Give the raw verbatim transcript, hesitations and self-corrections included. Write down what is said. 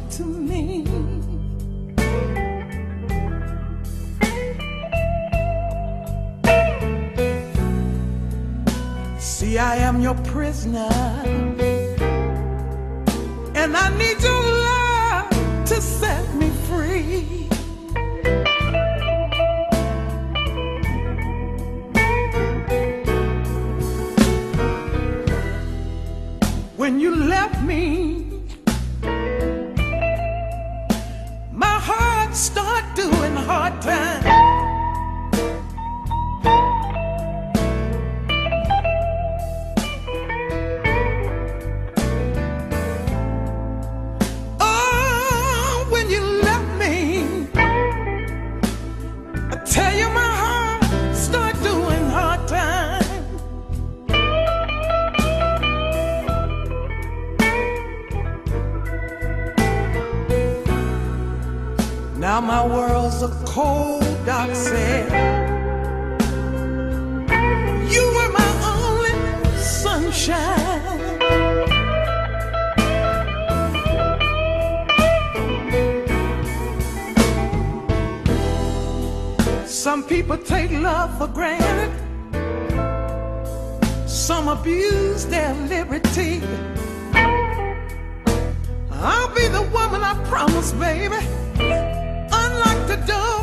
to me. See, I am your prisoner, and I need your love to set me free. When you left me, my heart started doing hard time. Oh, when you left me, I tell you my heart started doing hard time. Now my world's a cold, dark cell. You were my only sunshine. Some people take love for granted. Some abuse their liberty. I'll be the woman I promise, baby. Unlock the door.